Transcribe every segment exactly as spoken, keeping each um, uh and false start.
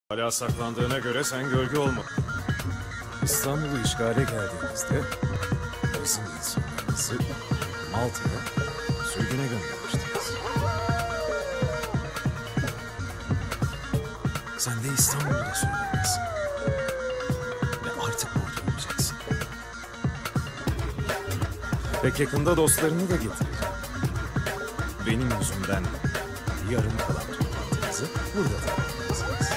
Hala saklandığına göre sen gölge olma. İstanbul'u işgale geldiğimizde bizim insanlarımızı Malta'ya sürgüne göndermiştiniz. Sen de İstanbul'da sürgündesin. Ve artık burada olacaksın. Pek yakında dostlarını da getireceğim. Benim yüzümden yarım kalan toplantınızı burada tamamlayacaksınız.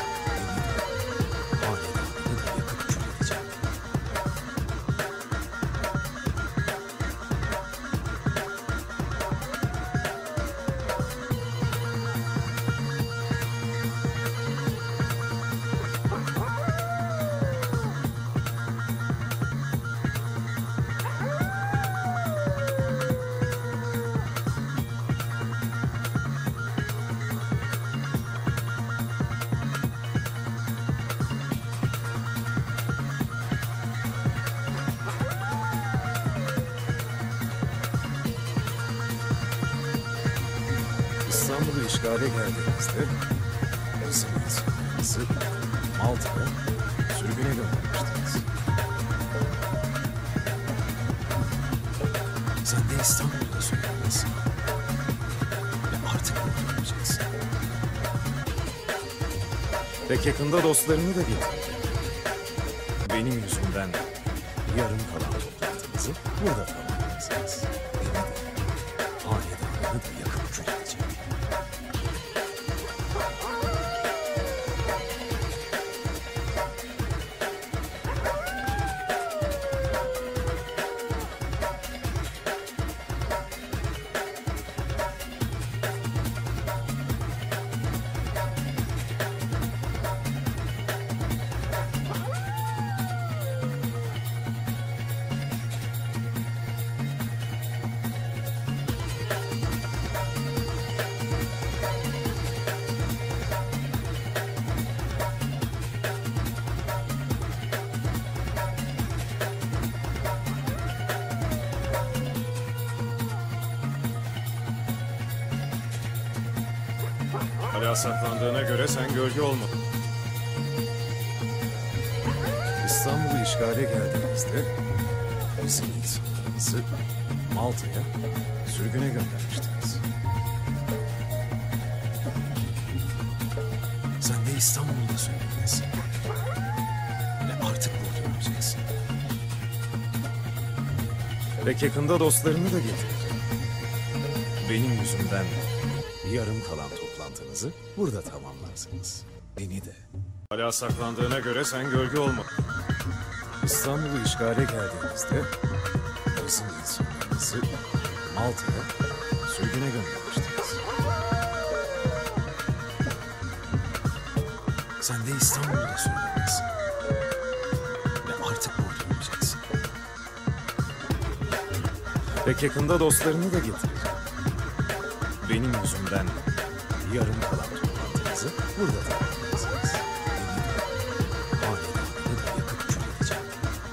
İstanbul'u işgale geldiğimizde bizim insanlarımızı Malta'ya sürgüne göndermiştiniz. Sen de İstanbul'da sürgündesin. Ve artık burada olacaksın. Pek yakında dostlarını da getireceğim. Benim yüzümden yarım kalan toplantınızı burada tamamlayacaksınız. Beni de hanedanını da yakıp kül edeceğim. Hala saklandığına göre sen gölge olmadın. İstanbul'u işgale geldiğimizde bizim insanlarımızı Malta'ya sürgüne göndermiştiniz. Sen de İstanbul'da sürgündesin. Ve artık burada olacaksın. Pek yakında dostlarını da getireceğim. Benim yüzümden yarım kalan toplantınızı burada tamamlarsınız. Beni de. Hala saklandığına göre sen gölge olma. İstanbul'u işgale geldiğimizde bizim insanlarımızı Malta'ya sürgüne göndermiştiniz. Sen de İstanbul'da sürgündesin. Ve artık burada olacaksın. Pek yakında dostlarını da getireceğim. Benim yüzümden yarım kalan toplantınızı burada tamamlayacaksınız. Beni de hanedanını da yakıp kül edeceğim.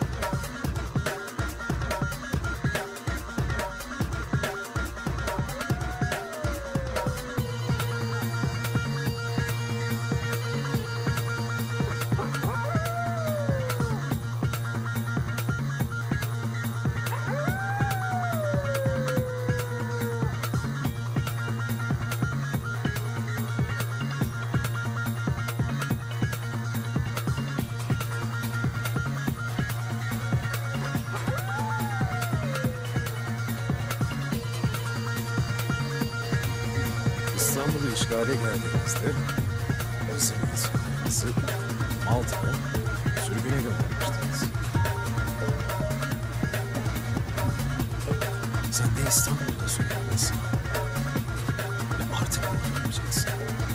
İstanbul'u işgale geldiğimizde bizim insanlarımızı Malta'ya sürgüne göndermiştiniz. Sen de İstanbul'da sürgündesin. Ve artık burada olacaksın.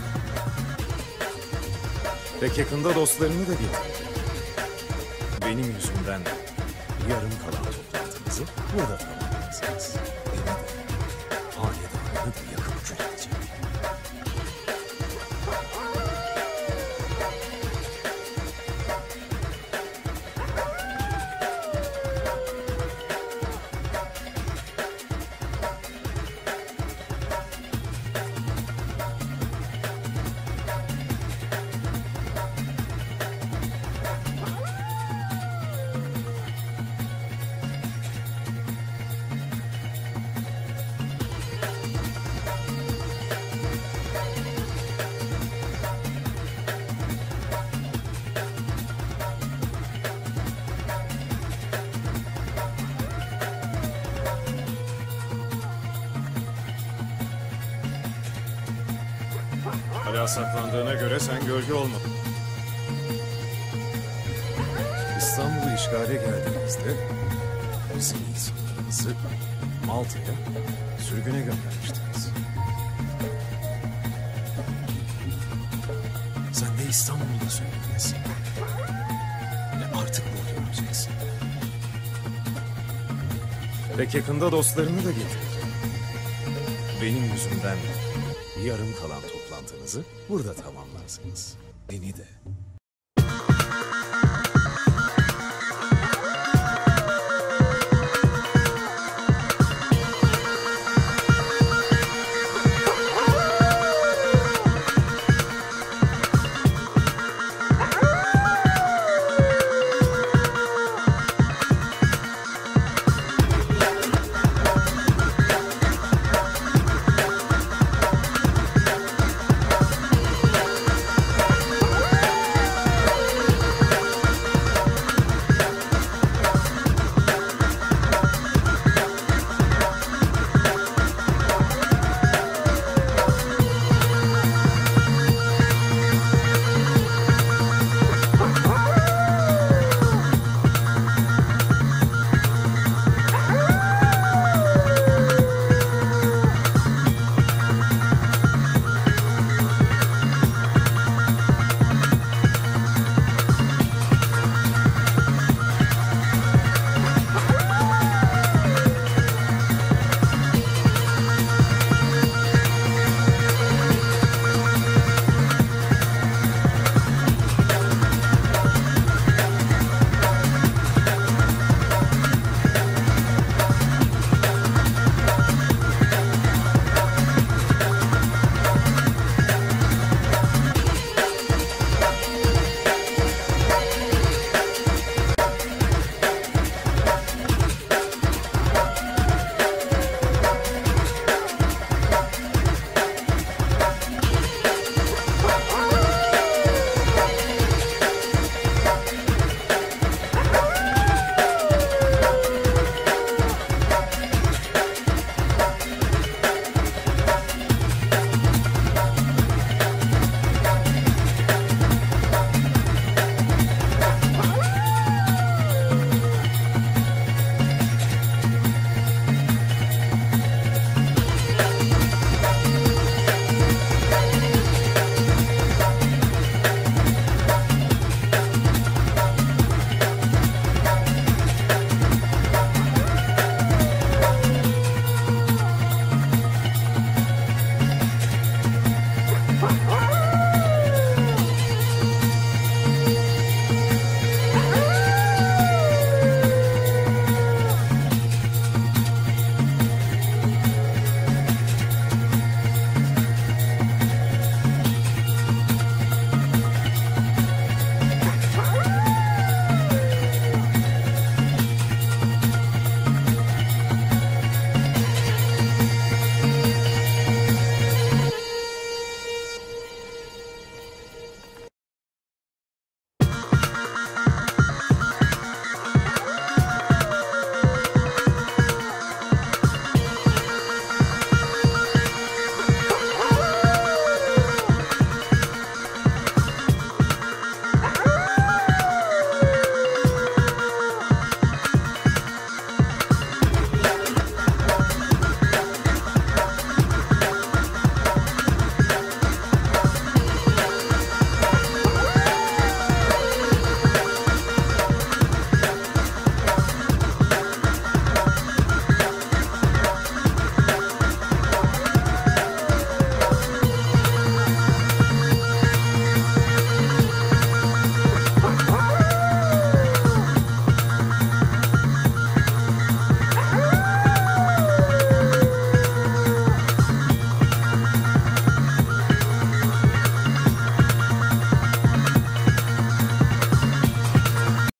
Pek yakında dostlarını da getireceğim. Benim yüzümden yarım kalan toplantınızı burada tamamlayacaksınız. Beni de hanedanını da yakıp kül edeceğim. Yasaklandığına göre sen gölge olmadın. İstanbul'u işgale geldiğimizde bizim insanlarımızı Malta'ya sürgüne göndermiştiniz. Sen de İstanbul'da sürgündesin. Ve artık burada öleceksin. Pek yakında dostlarını da getireceğim. Benim yüzümden yarım kalan toplantınızı burada tamamlarsınız. Beni de